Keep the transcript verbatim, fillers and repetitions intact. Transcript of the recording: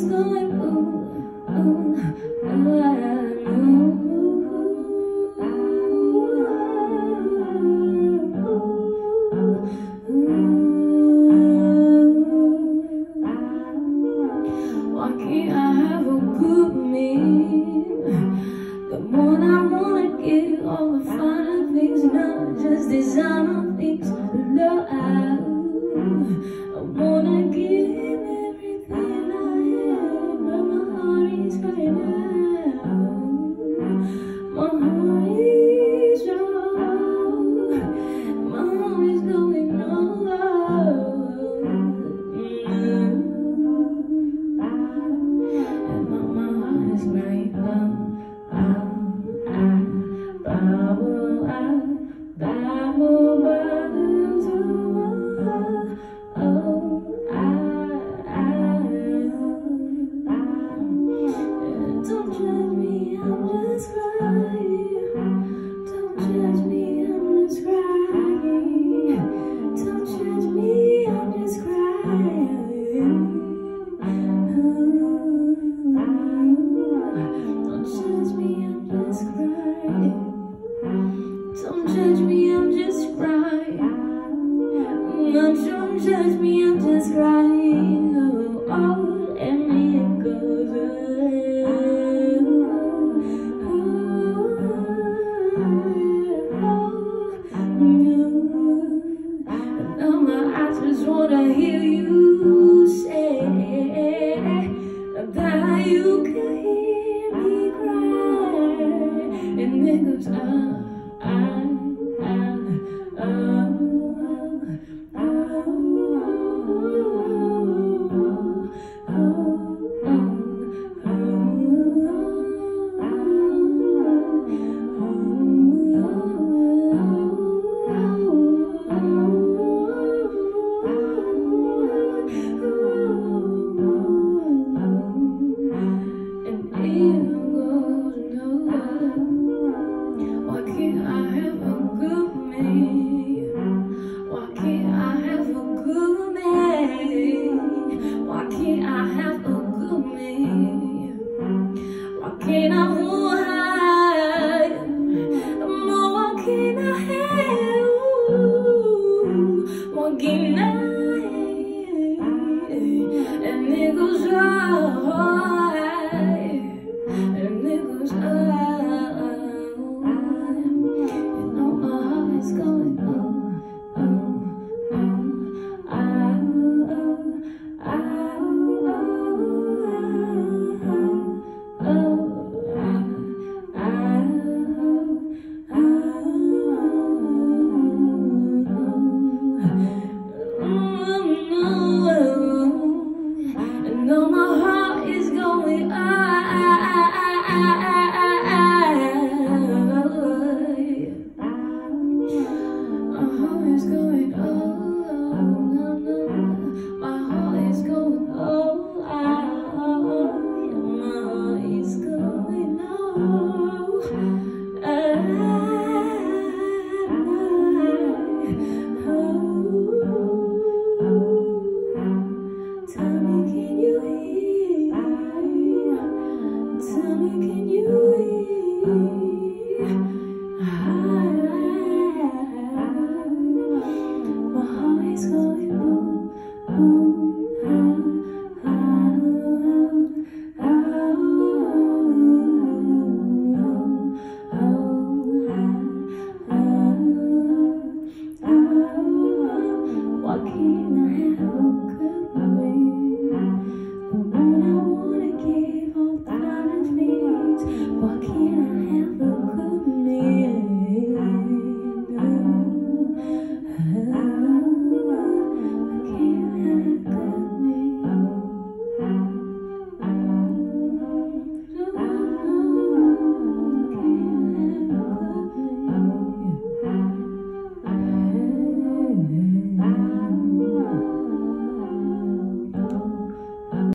going ooh, ooh, why can't I have a good me? The more I wanna give all the finer things, not just designer things. Love, I wanna give everything I have, but my heart is crying out. My heart is yours. My heart is going all out. And my, my heart is crying out. Don't judge me, I'm just crying. Don't judge me, I'm just crying. Don't judge me, I'm just crying. Don't judge me, I'm just crying. Don't judge me, I'm just crying. Don't judge me, I'm just crying. Oh, oh, and me it goes away. And now my eyes just wanna hear you say that you can hear me cry. And then goes ah. Can I move high? More can I have? What can I have? And it goes high, and it goes high. You know my heart is going oh, oh, oh, oh, oh, oh, oh, oh. No, my heart